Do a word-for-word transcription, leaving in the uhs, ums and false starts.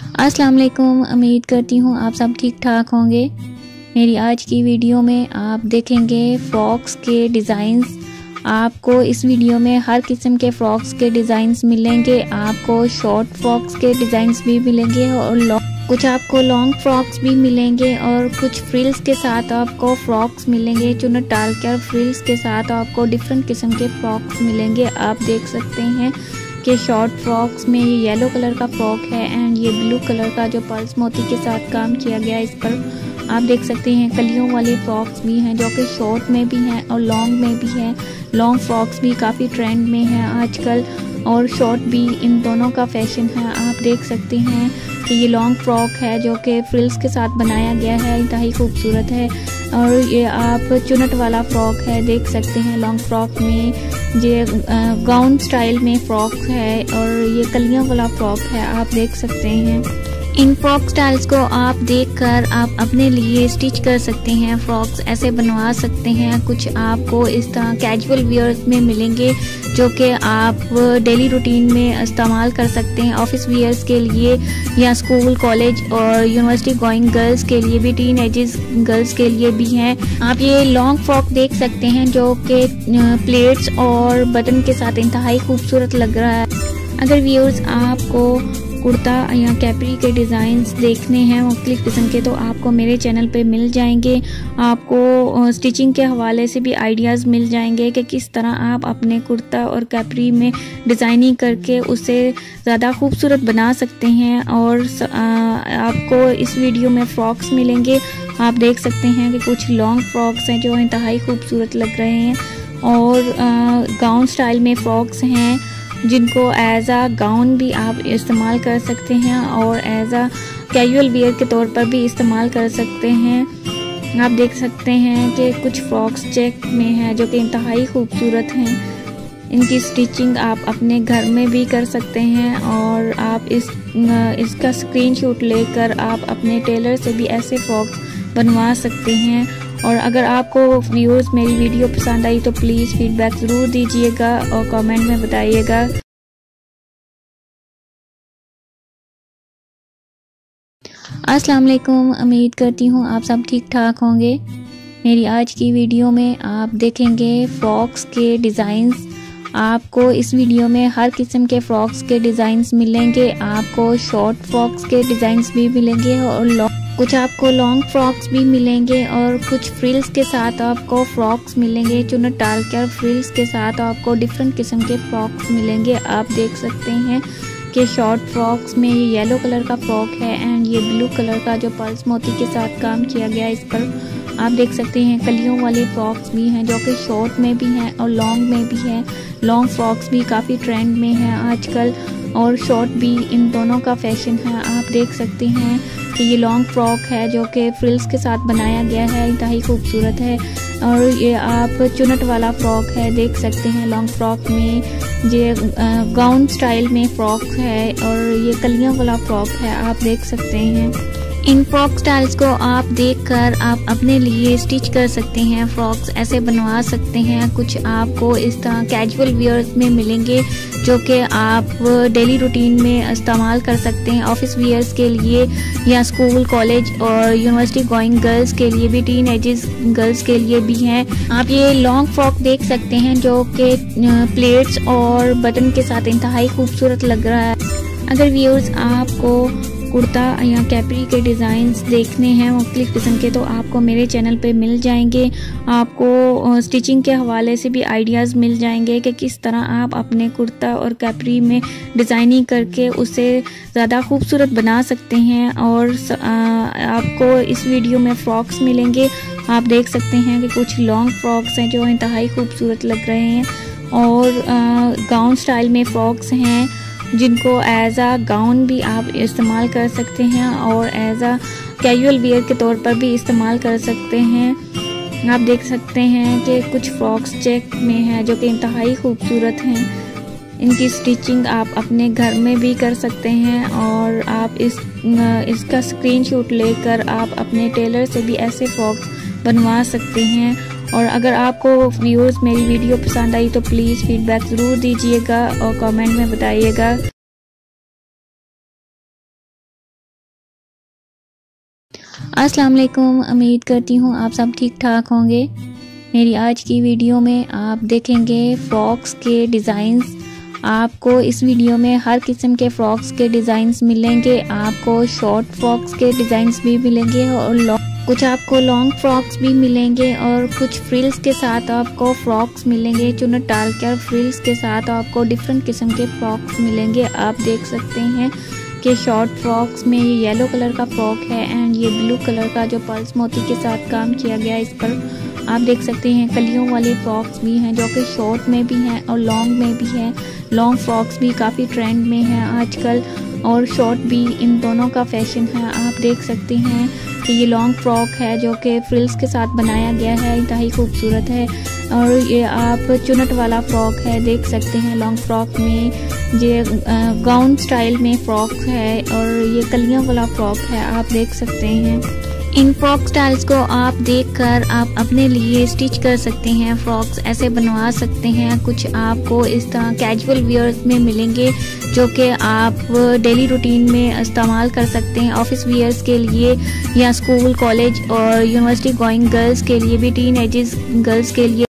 अस्सलाम वालेकुम। उम्मीद करती हूँ आप सब ठीक ठाक होंगे। मेरी आज की वीडियो में आप देखेंगे फ्रॉक्स के डिज़ाइंस। आपको इस वीडियो में हर किस्म के फ्रॉक्स के डिज़ाइंस मिलेंगे। आपको शॉर्ट फ्रॉक्स के डिज़ाइंस भी मिलेंगे और कुछ आपको लॉन्ग फ्रॉक्स भी मिलेंगे और कुछ फ्रिल्स के साथ आपको फ्रॉक्स मिलेंगे। चुन्नट डालकर फ्रिल्स के साथ आपको डिफरेंट किस्म के फ्रॉक्स मिलेंगे। आप देख सकते हैं कि शॉर्ट फ्रॉक्स में ये येलो कलर का फ्रॉक है एंड ये ब्लू कलर का जो पर्ल्स मोती के साथ काम किया गया है इस पर। आप देख सकते हैं कलियों वाले फ्रॉक्स भी हैं जो कि शॉर्ट में भी हैं और लॉन्ग में भी हैं। लॉन्ग फ्रॉक्स भी काफ़ी ट्रेंड में हैं आजकल और शॉर्ट भी, इन दोनों का फैशन है। आप देख सकते हैं कि ये लॉन्ग फ्रॉक है जो कि फ्रिल्स के साथ बनाया गया है, इंतहाई खूबसूरत है। और ये आप चुनट वाला फ्रॉक है, देख सकते हैं लॉन्ग फ्रॉक में ये गाउन स्टाइल में फ्रॉक है और ये कलियों वाला फ्रॉक है। आप देख सकते हैं इन फ्रॉक स्टाइल्स को आप देखकर आप अपने लिए स्टिच कर सकते हैं। फ्रॉक्स ऐसे बनवा सकते हैं। कुछ आपको इस तरह कैजुअल वियर्स में मिलेंगे जो कि आप डेली रूटीन में इस्तेमाल कर सकते हैं। ऑफिस वियर्स के लिए या स्कूल, कॉलेज और यूनिवर्सिटी गोइंग गर्ल्स के लिए भी, टीन एजेस गर्ल्स के लिए भी हैं। आप ये लॉन्ग फ्रॉक देख सकते हैं जो कि प्लेट्स और बटन के साथ इंतहाई खूबसूरत लग रहा है। अगर व्यूअर्स आपको कुर्ता या कैपरी के डिज़ाइंस देखने हैं मुख्तलिफ किस्म के, तो आपको मेरे चैनल पे मिल जाएंगे। आपको स्टिचिंग के हवाले से भी आइडियाज़ मिल जाएंगे कि किस तरह आप अपने कुर्ता और कैपरी में डिज़ाइनिंग करके उसे ज़्यादा खूबसूरत बना सकते हैं। और आपको इस वीडियो में फ़्रॉक्स मिलेंगे। आप देख सकते हैं कि कुछ लॉन्ग फ्रॉक्स हैं जो इंतहाई खूबसूरत लग रहे हैं और गाउन स्टाइल में फ़्रॉक्स हैं जिनको एज आ गाउन भी आप इस्तेमाल कर सकते हैं और एज आ कैजुअल वियर के तौर पर भी इस्तेमाल कर सकते हैं। आप देख सकते हैं कि कुछ फ्रॉक्स चेक में हैं जो कि इंतहाई खूबसूरत हैं। इनकी स्टिचिंग आप अपने घर में भी कर सकते हैं और आप इस इसका स्क्रीनशॉट लेकर आप अपने टेलर से भी ऐसे फ्रॉक्स बनवा सकते हैं। और अगर आपको व्यूअर्स मेरी वीडियो पसंद आई तो प्लीज़ फीडबैक ज़रूर दीजिएगा और कमेंट में बताइएगा। अस्सलाम वालेकुम। उम्मीद करती हूँ आप सब ठीक ठाक होंगे। मेरी आज की वीडियो में आप देखेंगे फ्रॉक्स के डिज़ाइंस। आपको इस वीडियो में हर किस्म के फ्रॉक्स के डिज़ाइंस मिलेंगे। आपको शॉर्ट फ्रॉक्स के डिज़ाइंस भी मिलेंगे और कुछ आपको लॉन्ग फ्रॉक्स भी मिलेंगे और कुछ फ्रिल्स के साथ आपको फ्रॉक्स मिलेंगे। चुन्नट डालकर फ्रिल्स के साथ आपको डिफरेंट किस्म के फ्रॉक्स मिलेंगे। आप देख सकते हैं कि शॉर्ट फ्रॉक्स में ये येलो कलर का फ्रॉक है एंड ये ब्लू कलर का जो पर्ल्स मोती के साथ काम किया गया है इस पर। आप देख सकते हैं कलियों वाले फ्रॉक्स भी हैं जो कि शॉर्ट में भी हैं और लॉन्ग में भी हैं। लॉन्ग फ्रॉक्स भी काफ़ी ट्रेंड में हैं आजकल और शॉर्ट भी, इन दोनों का फैशन है। आप देख सकते हैं कि ये लॉन्ग फ्रॉक है जो कि फ्रिल्स के साथ बनाया गया है, इंतहाई खूबसूरत है। और ये आप चुनट वाला फ्रॉक है, देख सकते हैं लॉन्ग फ्रॉक में ये गाउन स्टाइल में फ्रॉक है और ये कलियों वाला फ्रॉक है। आप देख सकते हैं इन फ्रॉक स्टाइल्स को आप देखकर आप अपने लिए स्टिच कर सकते हैं। फ्रॉक्स ऐसे बनवा सकते हैं। कुछ आपको इस तरह कैजुअल वियर्स में मिलेंगे जो कि आप डेली रूटीन में इस्तेमाल कर सकते हैं। ऑफिस वियर्स के लिए या स्कूल, कॉलेज और यूनिवर्सिटी गोइंग गर्ल्स के लिए भी, टीन एजेस गर्ल्स के लिए भी हैं। आप ये लॉन्ग फ्रॉक देख सकते हैं जो कि प्लेट्स और बटन के साथ इंतहाई खूबसूरत लग रहा है। अगर व्यूअर्स आपको कुर्ता या कैपरी के डिज़ाइंस देखने हैं मुख्तलिफ किस्म के, तो आपको मेरे चैनल पे मिल जाएंगे। आपको स्टिचिंग के हवाले से भी आइडियाज़ मिल जाएंगे कि किस तरह आप अपने कुर्ता और कैपरी में डिज़ाइनिंग करके उसे ज़्यादा खूबसूरत बना सकते हैं। और आपको इस वीडियो में फ़्रॉक्स मिलेंगे। आप देख सकते हैं कि कुछ लॉन्ग फ्रॉक्स हैं जो इंतहाई खूबसूरत लग रहे हैं और गाउन स्टाइल में फ़्रॉक्स हैं जिनको एज आ गाउन भी आप इस्तेमाल कर सकते हैं और एज आ कैजुअल वियर के तौर पर भी इस्तेमाल कर सकते हैं। आप देख सकते हैं कि कुछ फ्रॉक्स चेक में हैं जो कि इंतहाई खूबसूरत हैं। इनकी स्टिचिंग आप अपने घर में भी कर सकते हैं और आप इस इसका स्क्रीनशॉट लेकर आप अपने टेलर से भी ऐसे फ्रॉक्स बनवा सकते हैं। और अगर आपको व्यूअर्स मेरी वीडियो पसंद आई तो प्लीज़ फीडबैक ज़रूर दीजिएगा और कमेंट में बताइएगा। अस्सलाम वालेकुम। उम्मीद करती हूँ आप सब ठीक ठाक होंगे। मेरी आज की वीडियो में आप देखेंगे फ्रॉक्स के डिज़ाइंस। आपको इस वीडियो में हर किस्म के फ्रॉक्स के डिज़ाइंस मिलेंगे। आपको शॉर्ट फ्रॉक्स के डिज़ाइंस भी मिलेंगे और कुछ आपको लॉन्ग फ्रॉक्स भी मिलेंगे और कुछ फ्रिल्स के साथ आपको फ्रॉक्स मिलेंगे। चुन्नट डालकर फ्रिल्स के साथ आपको डिफरेंट किस्म के फ्रॉक्स मिलेंगे। आप देख सकते हैं कि शॉर्ट फ्रॉक्स में ये येलो कलर का फ्रॉक है एंड ये ब्लू कलर का जो पर्ल्स मोती के साथ काम किया गया है इस पर आप देख सकते हैं। कलियों वाले फ्रॉक्स भी हैं जो कि शॉर्ट में भी हैं और लॉन्ग में भी हैं। लॉन्ग फ्रॉक्स भी काफ़ी ट्रेंड में हैं आजकल और शॉर्ट भी, इन दोनों का फैशन है। आप देख सकते हैं कि ये लॉन्ग फ्रॉक है जो कि फ्रिल्स के साथ बनाया गया है, इंतहाई खूबसूरत है। और ये आप चुनट वाला फ्रॉक है, देख सकते हैं। लॉन्ग फ्रॉक में ये गाउन स्टाइल में फ्रॉक है और ये कलियों वाला फ्रॉक है, आप देख सकते हैं। इन फ्रॉक स्टाइल्स को आप देखकर आप अपने लिए स्टिच कर सकते हैं, फ्रॉक्स ऐसे बनवा सकते हैं। कुछ आपको इस तरह कैजुअल वियर्स में मिलेंगे जो कि आप डेली रूटीन में इस्तेमाल कर सकते हैं। ऑफिस वियर्स के लिए या स्कूल, कॉलेज और यूनिवर्सिटी गोइंग गर्ल्स के लिए भी, टीन एजेस गर्ल्स के लिए